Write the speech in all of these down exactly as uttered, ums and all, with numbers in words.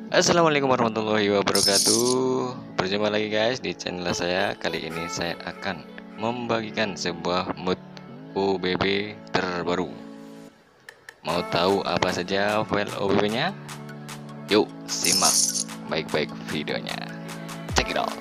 Assalamualaikum warahmatullahi wabarakatuh. Berjumpa lagi guys di channel saya. Kali ini saya akan membagikan sebuah mood O B B terbaru. Mau tahu apa saja file O B B-nya? Yuk simak baik-baik videonya. Check it out.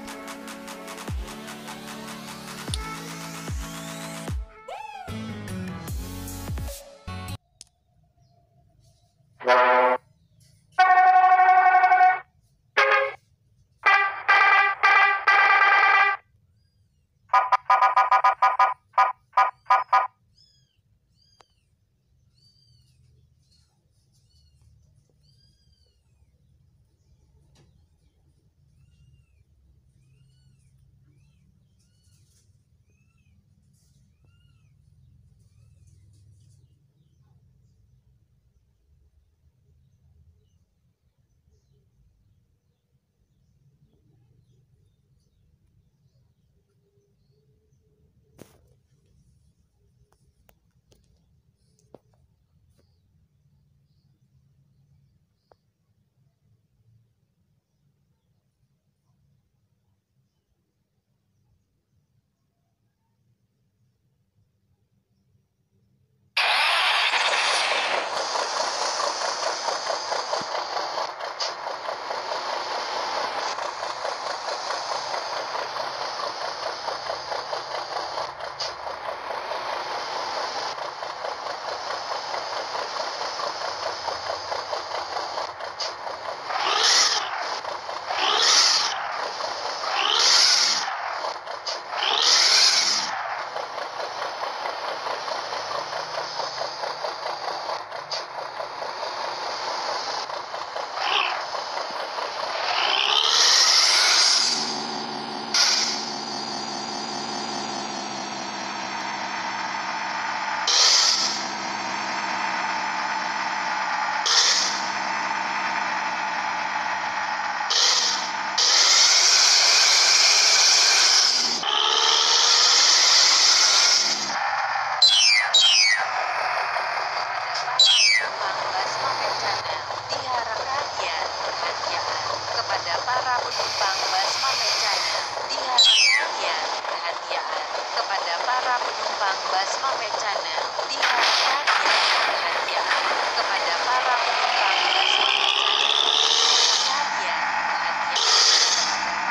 Kepada para penumpang bus Mame Channel, diharapkan ya perhatian. Kepada para penumpang bus Mame Channel, diharapkan ya perhatian. Kepada para penumpang bus Mame Channel, diharapkan ya perhatian.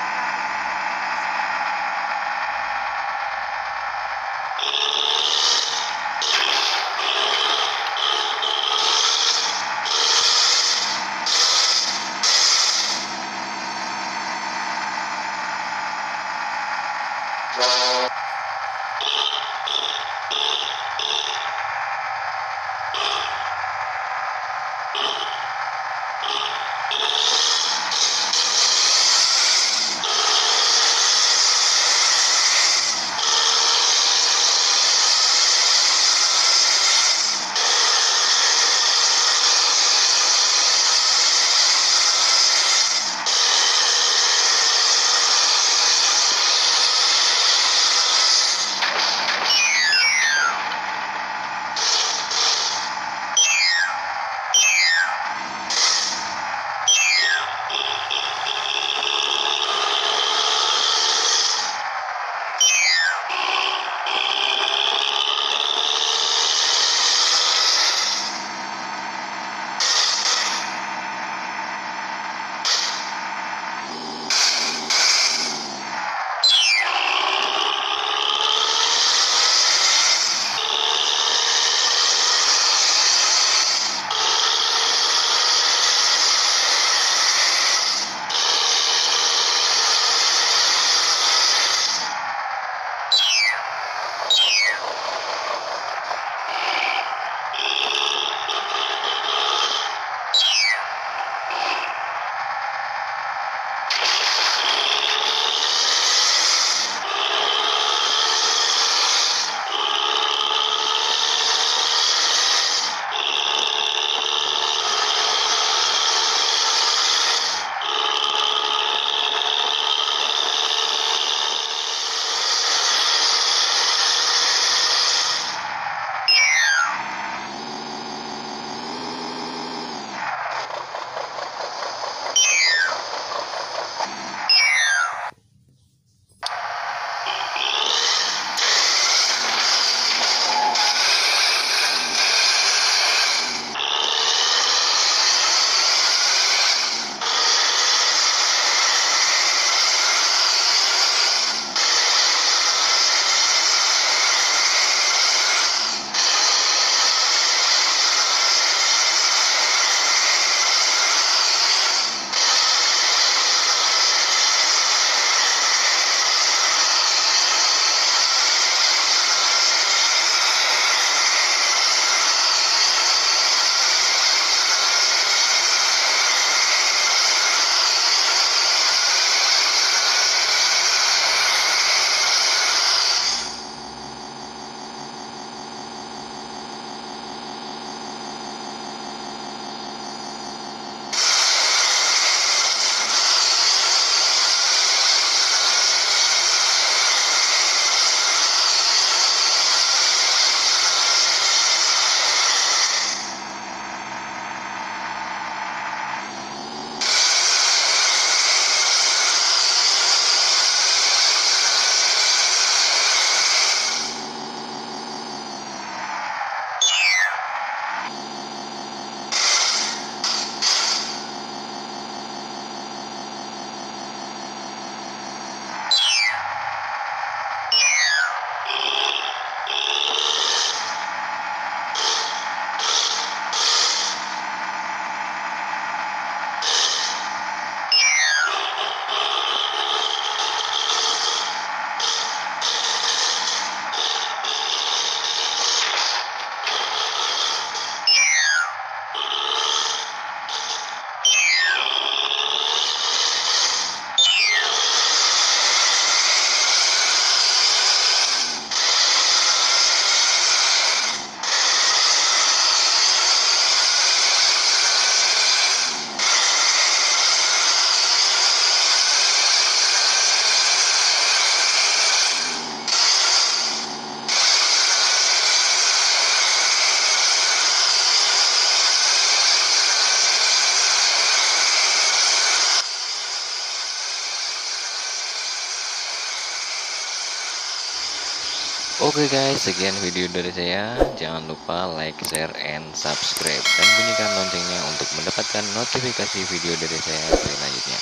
Oke guys, sekian video dari saya. Jangan lupa like, share, and subscribe, dan bunyikan loncengnya untuk mendapatkan notifikasi video dari saya selanjutnya.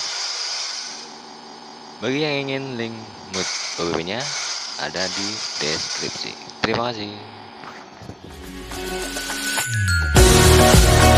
Bagi yang ingin link mood O B B-nya ada di deskripsi. Terima kasih.